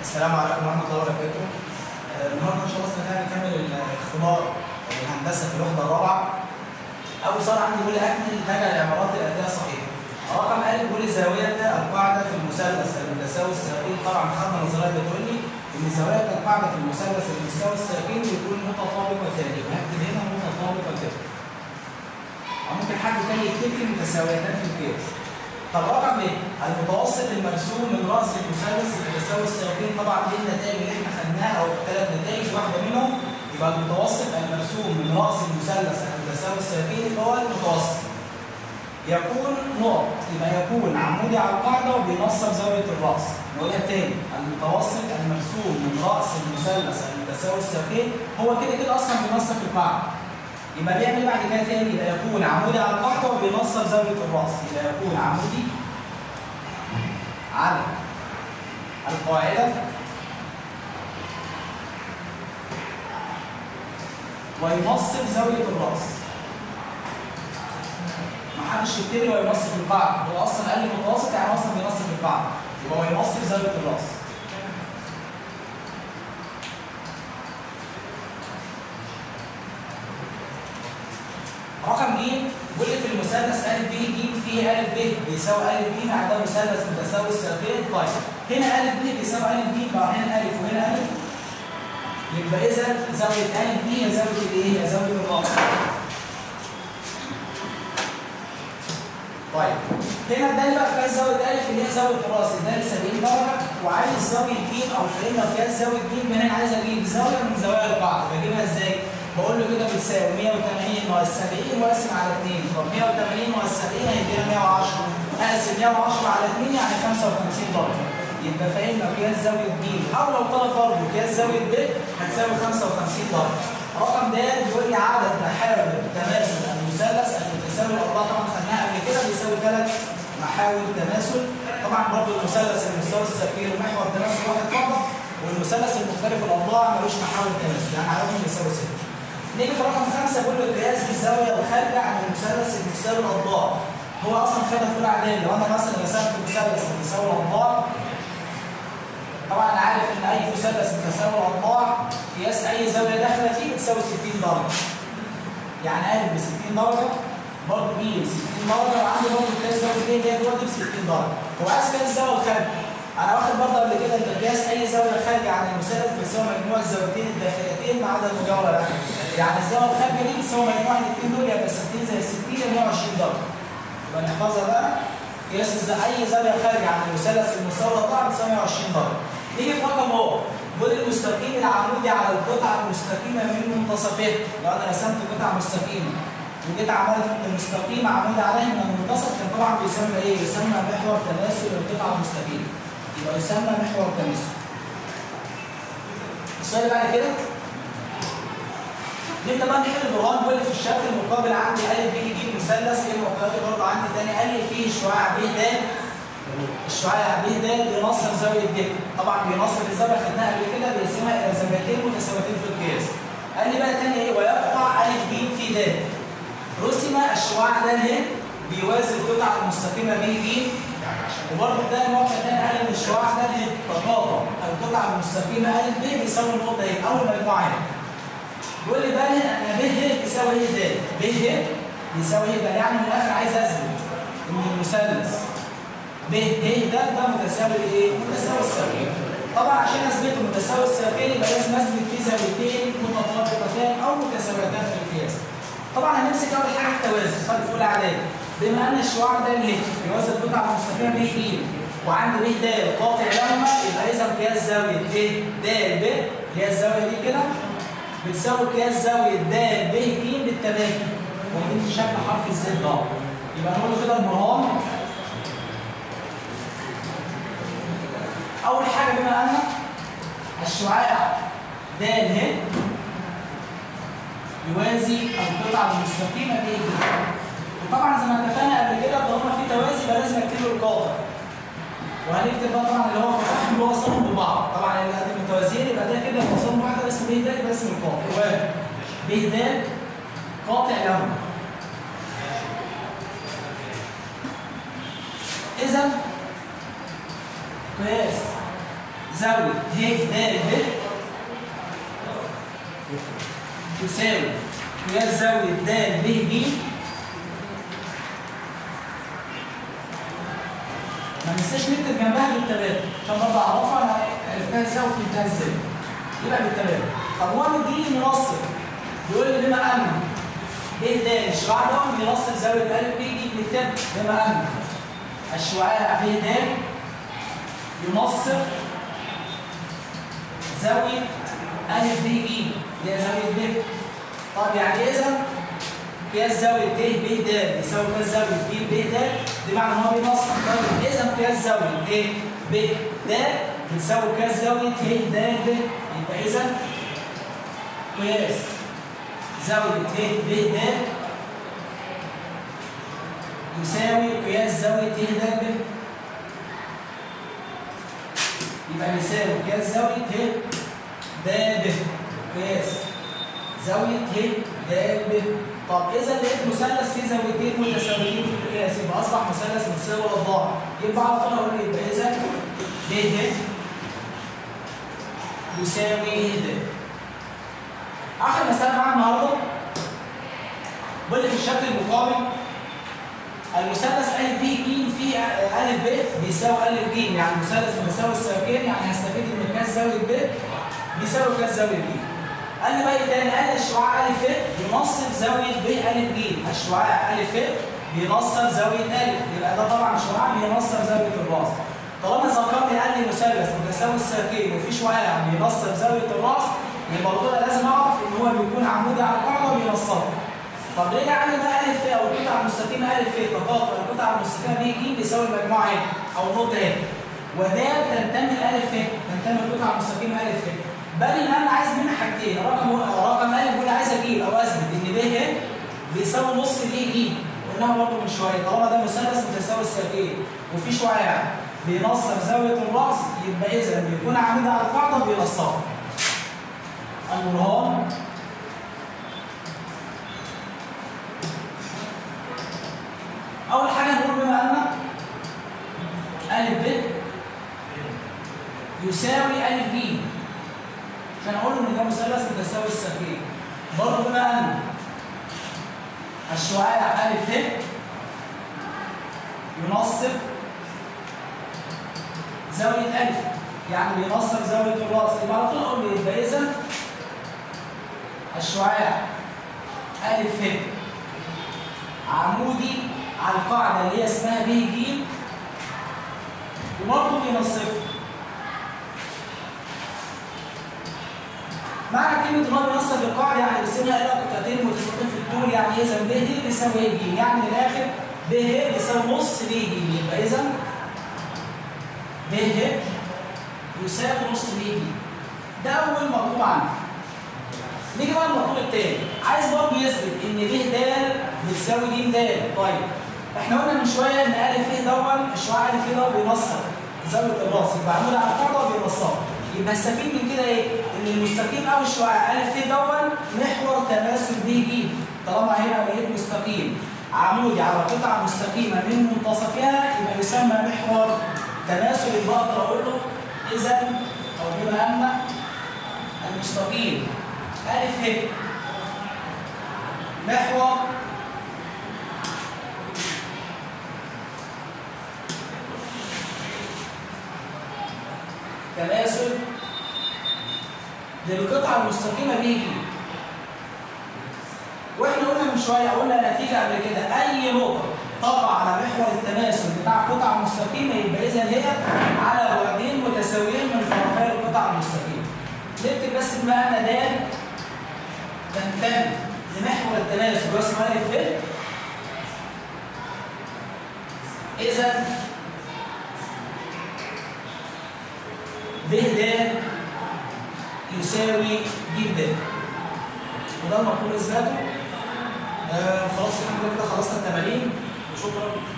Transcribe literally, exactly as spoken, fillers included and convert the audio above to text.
السلام عليكم ورحمة الله وبركاته. النهارده إن شاء الله سنة نكمل الاختبار الهندسة في الوحدة الرابعة. أول سؤال عندي بيقول لي أكمل تابع العبارات الآتية صحيحة. رقم أ بيقول لي زاوية القاعدة في المثلث المتساوي الساقين، طبعا خدنا نظرية بتقول لي إن زاوية القاعدة في المثلث المتساوي الساقين بيكون متطابقة تاني، وهكتب هنا متطابقة تاني. أو ممكن حد تاني يكتب لي متساويتان في القياس. طب رقم ب المتوسط المرسوم من راس المثلث المتساوي الساقين، طبعا دي النتائج اللي احنا خدناها او ثلاث نتائج واحده منهم، يبقى المتوسط المرسوم من راس المثلث المتساوي الساقين اللي هو المتوسط يكون نقط، يبقى يكون عمودي على القاعده وبينصب زاويه الراس. نقولها تاني، المتوسط المرسوم من راس المثلث المتساوي الساقين هو كده كده اصلا بينصب في القاعده. يبقى بيعمل بعد كده تاني، يبقى يكون عمودي على القاعده وبينصب زاويه الراس، يبقى يكون عمودي على القاعده وينصب زاويه الراس. محدش يكتب لي وينصب في القاعده، هو اصلا قال لي متوسط يعني اصلا بينصب في القاعده، يبقى هو ينصب زاويه الراس. رقم ج بيقول لي في المثلث أ ب ج فيه أ ب بيساوي أ ب مع ده مثلث متساوي الساقين. طيب هنا أ ب بيساوي أ ب، بقى هنا أ وهنا أ، يبقى إذا زاوية أ ب هي زاوية الإيه؟ هي زاوية الراس. طيب هنا ده بقى قياس زاوية أ اللي هي زاوية الراس، ده سبعين درجة، وعايز زاوية ج أو فهمنا قياس زاوية ج من هنا، عايز أجيب زاوية من زوايا القاعدة، بجيبها إزاي؟ بقول له كده بتساوي مية وتمانين ناقص سبعين واقسم على اتنين، طب مية وتمانين ناقص سبعين هيدينا مية وعشرة، اقسم مية وعشرة على اتنين يعني خمسة وخمسين درجة. يبقى فهمنا قياس زاوية ج أو لو طلب برضه قياس زاوية ب هتساوي خمسة وخمسين درجة. رقم د بيقول لي عدد محاور تماثل المثلث المتساوي الأربعة، طبعا خدناها قبل كده بيساوي ثلاث محاور تماثل، طبعا برضه المثلث المتساوي الساقين محور تماثل واحد فقط، والمثلث المختلف الأضلاع ملوش محاور تماثل، يعني عددهم بيساوي ستة. نيجي في رقم خمسة بيقول له قياس الزاوية الخارجة عن المثلث المتساوي الأضلاع. هو أصلا خدها في أولى إعدادي، لو أنا مثلا رسمت مثلث متساوي الأضلاع، طبعا أنا عارف إن أي مثلث متساوي الأضلاع قياس أي زاوية داخلة فيه بتساوي ستين درجة. يعني أ ب ستين درجة، برضه ب ستين درجة، وعندي برضه قياس زاوية ب اللي هي برضه ب ستين درجة. هو عايز قياس الزاوية الخارجة. أنا واخد برضه قبل كده إن قياس أي زاوية خارجة عن المثلث بتساوي مجموع الزاويتين الداخليتين ما عدا المجاورة الأخيرة. يعني الزاوية الخارجة دي بتساوي مجموع الاثنين دول، يبقى ستين زائد ستين مية وعشرين درجة. يبقى نحفظها بقى، قياس أي زاوية خارجة عن المثلث المستوي الأضلاع بتساوي مية وعشرين درجة. نيجي في رقم أهو، بيقول المستقيم العمودي على القطعة المستقيمة من منتصفها. لو أنا رسمت قطعة مستقيمة وجيت عملت مستقيم عمودي عليها من المنتصف، كان طبعا بيسمى إيه؟ يسمى محور تماثل القطعة المستقيمة. يبقى يسمى محور تماثل. السؤال اللي بعد كده نبدا بقى نحل البرهان. بيقول لي في الشكل المقابل عندي أ ب ج مثلث، ايه المعطيات برضه عندي تاني؟ قال لي فيه شعاع ب د، الشعاع ب د بينصب زاوية د، طبعا بينصب الزاوية خدناها قبل كده بيقسمها إلى زاويتين متساويتين في القياس. قال لي بقى تاني ايه؟ ويقطع أ ب في د. رسم الشعاع ده هنا بيوازي القطعة المستقيمة ب ج، وبرضه ده نقطة تانية قال إن الشعاع ده تقاطع القطعة المستقيمة أ ب بيساوي النقطة ايه؟ أول مجموعة هنا. بيقول لي بقى هنا أنا ب ه بيساوي ايه د؟ ب ه بيساوي ايه؟ يعني من الآخر عايز أثبت إن المثلث ب ه ده ده متساوي ايه؟ متساوي الساقين. طبعا عشان اثبته متساوي الساقين يبقى لازم اثبت فيه زاويتين متطابقتان او متساويتان في القياس. طبعا هنمسك اول حاجه التوازي، خد في اولى اعدادي. بما ان الشعاع ده اللي بيوازي القطعه المستقيمه ب ج وعندي ب د قاطع لهما، يبقى اذا قياس زاويه ب د ب اللي هي الزاويه دي كده بتساوي قياس زاويه د ب ج بالتبادل، ودي شكل حرف الزد اهو. يبقى نقول كده البرهان. أول حاجة بما أن الشعاع د ه يوازي القطعة المستقيمة ب ج، وطبعا زي ما اتفقنا قبل كده طالما في توازي يبقى لازم اكتب له القاطع، وهنكتب بقى طبعا اللي هو القاطع اللي هو وصلهم ببعض، طبعا اللي قد متوازيين يبقى ده كده وصلهم ببعض اسمه ب د، يبقى اسم القاطع ب د قاطع لهم. إذا قياس زاوية ه د ب تساوي قياس زاوية د ب ج. ما ننساش نكتب جنبها بالتبادل عشان برضه اعرفها انا عرفتها ازاي وفهمتها ازاي. يبقى بالتبادل. طب هو مديني منصب بيقول لي بما ان ب د الشعاع ده بينصب زاوية أ ب ج بنكتب بما ان الشعاع ب د ينصب زاوية أ ب ج اللي هي زاوية ب. طب يعني إذا قياس زاوية ب ب د يساوي قياس زاوية ب ب د، بمعنى إن هو بينصب. طيب إذا قياس زاوية ب ب د بتساوي قياس زاوية ه د ب، يبقى إذا قياس زاوية ه ب د يساوي قياس زاوية ه د ب. يبقى يساوي قياس زاوية ه د ب قياس زاوية ه د ب. طب إذا لقيت مثلث فيه زاويتين متساويين في القياس يبقى أصبح مثلث متساوي الأضلاع. يبقى على طول أقول يبقى إذا ب ه يساوي ه د. آخر مسألة معانا النهارده بيقول لي في الشكل المقابل المثلث أ ب ج فيه أ ب بيساوي أ ج، يعني مثلث متساوي الساقين، يعني هستفيد إن قياس زاوية ب بيساوي قياس زاوية ب. قال لي بقى إيه تاني؟ قال لي الشعاع أ ف بينصب زاوية ب أ ج، الشعاع أ ف بينصب زاوية أ، يبقى ده طبعا شعاع بينصب زاوية الرأس. طالما ذكرني قال لي مثلث متساوي الساقين وفي شعاع بينصب زاوية الرأس، يبقى برضه لازم أعرف إن هو بيكون عمودي على القاعدة وبينصبها. طب ليه قال لي بقى أ ف أو القطعة المستقيمة أ ف تقاطع القطعة المستقيمة ب ج بيساوي المجموعة هنا أو النقطة هنا. وده تنتمي لأ ف، تنتمي القطعة المستقيمة أ ف. بل ان انا عايز منها حاجتين، رقم رقم أ بيقول عايز اجيب او اثبت ان ب ه بيساوي نص ب ج، قلناها برضه من شويه. طالما ده مثلث متساوي الساقين وفي شعاع بينصب زاويه الراس يبقى اذا بيكون عمودي على القاعده بينصبها. البرهان اول حاجه نقول بما ان أ ب يساوي أ ج عشان اقول ان ده مثلث متساوي الساقين. برضه بما ان الشعاع أ ف ينصب زاوية أ، يعني بينصب زاوية الراس، يبقى على طول اقول يبقى اذا الشعاع أ ف عمودي على القاعدة اللي هي اسمها ب ج وبرضه بينصبها. معنى كلمة إن هو بينصب القاعدة يعني بيسيبها إلى قطعتين متساويين في الطول، يعني إذا ب ه بيساوي ه ج، يعني من الآخر ب ه بيساوي نص ب ج، يبقى إذا ب ه يساوي نص ب ج. ده أول مطلوب عندي. نيجي بقى المطلوب الثاني، عايز برضه يثبت إن ب د بتساوي ج د. طيب إحنا قلنا من شوية إن أ ف دون الشعاع أ ف ده بينصب زاوية الراس، يبقى عمود على القاعدة وبينصبها. يبقى استفيد من كده ايه؟ ان المستقيم او الشعاع أ ف دون محور تماثل ب ج. طالما هنا لقيت مستقيم عمودي على قطعه مستقيمه من منتصفها يبقى يسمى محور تماثل. يبقى اقدر اقول له اذا او بما ان المستقيم أ ف محور تماثل للقطعة المستقيمة ب ج. واحنا قلنا من شوية قلنا نتيجة قبل كده أي نقطة تقع على محور التماثل بتاع قطعة مستقيمة يبقى إذا هي على بعدين متساويين من طرفي القطعة المستقيمة. نكتب بس بما أن د تنتمي لمحور التماثل واسمه أ ف، إذا ب د يساوي ج د. وده المطلوب اثباته. آه خلاص الحمد لله كده خلصنا التمارين وشكرا.